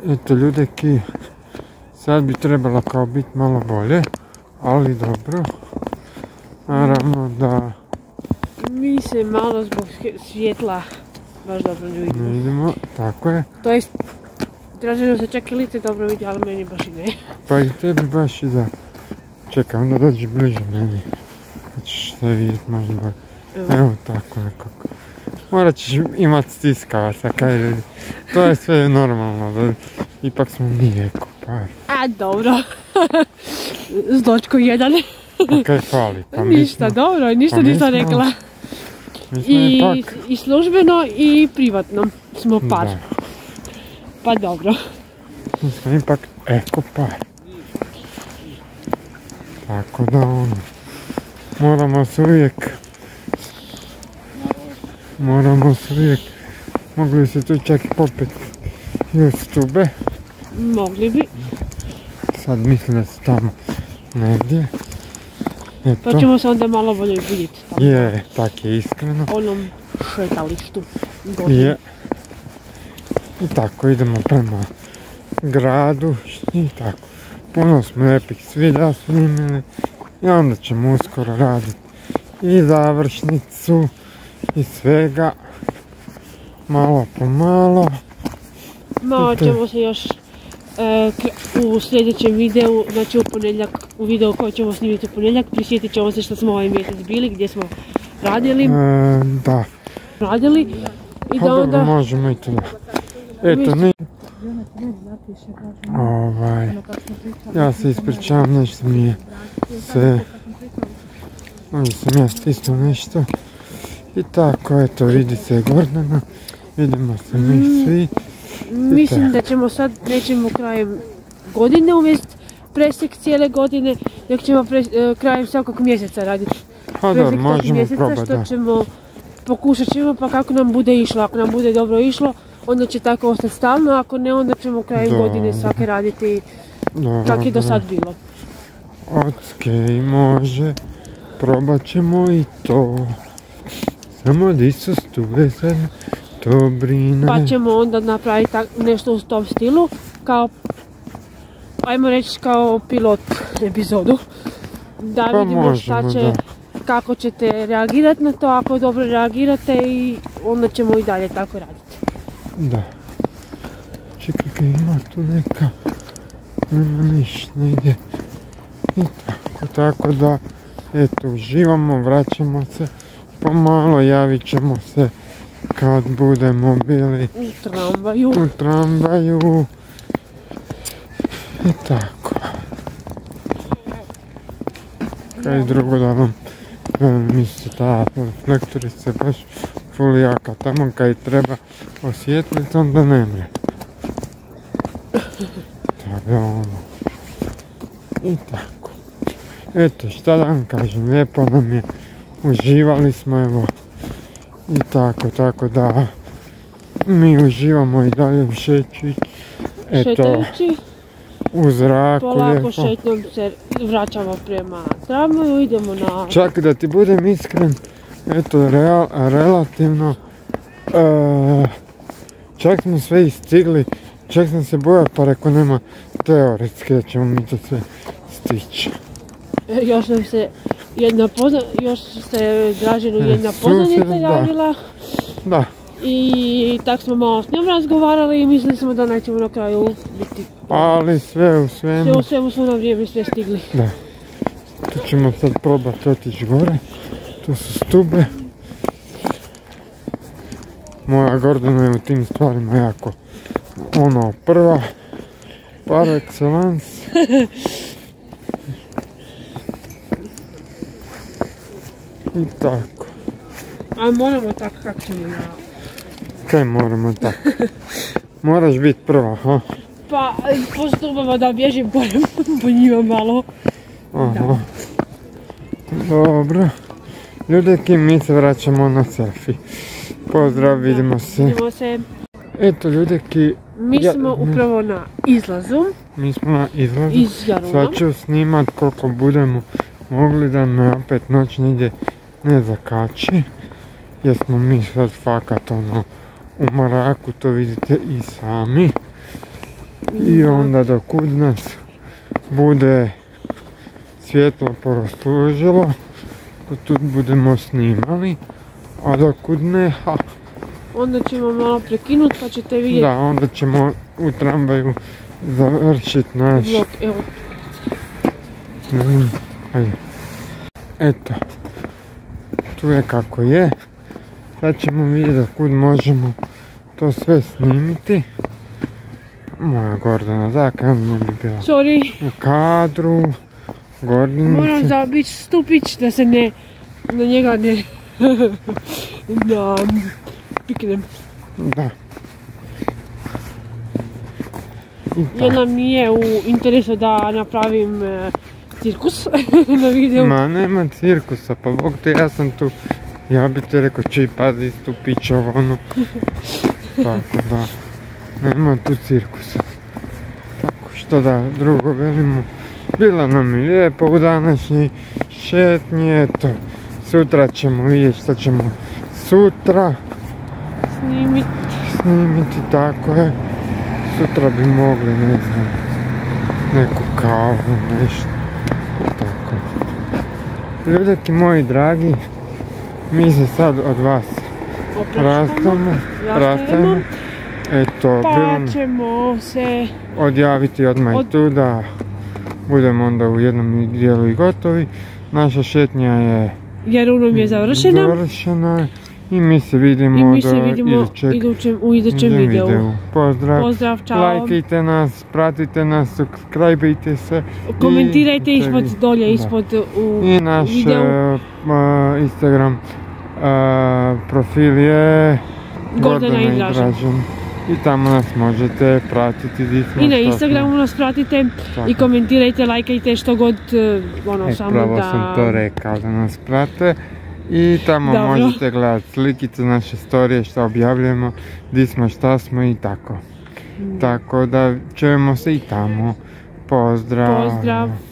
Eto ljudeki, sad bi trebalo kao biti malo bolje, ali dobro. Naravno da... Mi se malo zbog svjetla baš dobro ne vidimo. Ne vidimo, tako je. To jest, Draženo se čak i lice dobro vidi, ali meni baš i ne. Pa i tebi baš i da... Čekaj, onda dođi bliže meni. Pa ćeš sve vidjeti možda bolje. Evo tako nekako. Morat ćeš imat stiskavaca, kaj ljudi. To je sve normalno, ipak smo mi eko par. A dobro. Zločko jedan. Pa kaj fali? Pa Ništa, dobro, ništa nisam rekla. I službeno i privatno smo par. Da. Pa dobro. Mi smo ipak eko par. Tako da ono, moramo se uvijek, mogli se tu čak i popet i u stube. Mogli bi. Sad mislim da su tamo negdje. Eto. Pa ćemo se onda malo bolje vidjeti tamo. Je, tak je iskreno. Onom šetalištu. Je. I tako idemo prema gradu i tako. Puno smo lijepih svidea snimili i onda ćemo uskoro raditi i završnicu i svega. Malo po malo. Malo ćemo se još u sljedećem videu, znači u ponedjeljak, u videu koji ćemo snimiti u ponedjeljak, prisjetit ćemo se što smo ovaj mjesec bili, gdje smo radili. Da. Radili i da onda... možemo i to da. Eto, ja se ispričavam, nešto mi je se... Možda sam ja stisnuo nešto. I tako, eto, vidi se Gordana, vidimo se mi svi. Mislim da ćemo sad, nećemo krajem godine uvesti presjek cijele godine, nek ćemo krajem svakog mjeseca raditi. Pa da, možemo probati, da. Što ćemo, pokušat ćemo, pa kako nam bude išlo, ako nam bude dobro išlo, onda će tako ostati stalno, ako ne, onda ćemo krajem godine svake raditi kak je do sad bilo. Okej, može, probat ćemo i to. Samo di su stube sad, to brine. Pa ćemo onda napraviti nešto u tom stilu, kao, ajmo reći kao pilot epizodu. Da vidimo šta će, kako ćete reagirati na to, ako dobro reagirate i onda ćemo i dalje tako raditi. Da. Čekaj, ima tu neka, nema ništa, negdje. I tako da, eto, uživamo, vraćamo se pomalo, javit ćemo se kad budemo bili u tramvaju. I tako. Kaj drugo da vam, misli ta reflektorica baš ful jaka, tamo kaj treba osvijetliti onda ne mre. Tako ono. I tako. Eto, šta da vam kažem, lijepo nam je, uživali smo, evo. I tako da mi uživamo i dalje u šeći. Eto, u zraku polako lijepo. šetnjom se vraćamo prema tramvaju, idemo na... Čak da ti budem iskren, eto, relativno, čak smo sve istigli, čak sam se bojao pa rekao nema teoretski da ćemo mi to sve stići. Još nam se Draženu jedna poznanica javila. Da. I tak smo malo s njom razgovarali i mislili smo da nećemo na kraju biti. Ali sve u svemu smo na vrijeme sve stigli. Da. Tu ćemo sad probati otići gore. Tu su stube. Moja Gordana je u tim stvarima jako prva. Par excellence. I tako. A moramo tako kako ćemo na... Kaj moramo tako? Moraš biti prva, ha? Pa, po stubama da bježim po njima malo. Aha. Dobro. Ljudeki, mi se vraćamo na selfie. Pozdrav, vidimo se. Vidimo se. Eto ljudeki... Mi smo upravo na izlazu. Mi smo na izlazu. Iz Jaruna. Sad ću snimat koliko budemo mogli da me opet noć nigdje ne zakači. Jer smo mi sad fakat u mraku, to vidite i sami. I onda dok kod nas bude svjetlo poraslužilo, tu budemo snimali, a dok kod ne, onda ćemo malo prekinuti pa ćete vidjeti. Da, onda ćemo u tramvaju završiti naš vlog, evo. Ajde. Eto, tu je kako je. Sad ćemo vidjeti kud možemo to sve snimiti. Moja Gordana, zakaj ne bi bila Sorry. u kadru, Gordinice. Moram zabići stupić da se ne, na njega ne, da piknem. Da. Jer nam nije u interesu da napravim cirkus na videu. Ma nema cirkusa, pa Bog te, ja sam tu, ja bi te rekao čiji pazi tu pićovo, ono. Tako da, nema tu cirkusa. Tako što da, drugo velimo, bilo nam je lijepo u današnjoj šetnji, eto. Sutra ćemo vidjeti što ćemo sutra snimiti, tako je. Sutra bi mogli, ne znam, neku kavu, nešto, tako. Ljudaki moji dragi, mi se sad od vas rastajemo. Eto, pa ćemo se odjaviti odmah i tu da budemo onda u jednom dijelu i gotovi. Naša šetnja je Jerunom je završena. I mi se vidimo u idućem videu. Pozdrav, čao. Lajkajte nas, pratite nas, subscribeajte se. Komentirajte dolje ispod u i naš Instagram profil je Gordana i Dražen. I tamo nas možete pratiti. I na Instagramu nas pratite i komentirajte, lajkajte što god, samo da... Pravo sam to rekao, da nas prate. I tamo možete gledati slikice, naše storije, što objavljujemo, di smo, šta smo i tako. Tako da čujemo se i tamo. Pozdrav!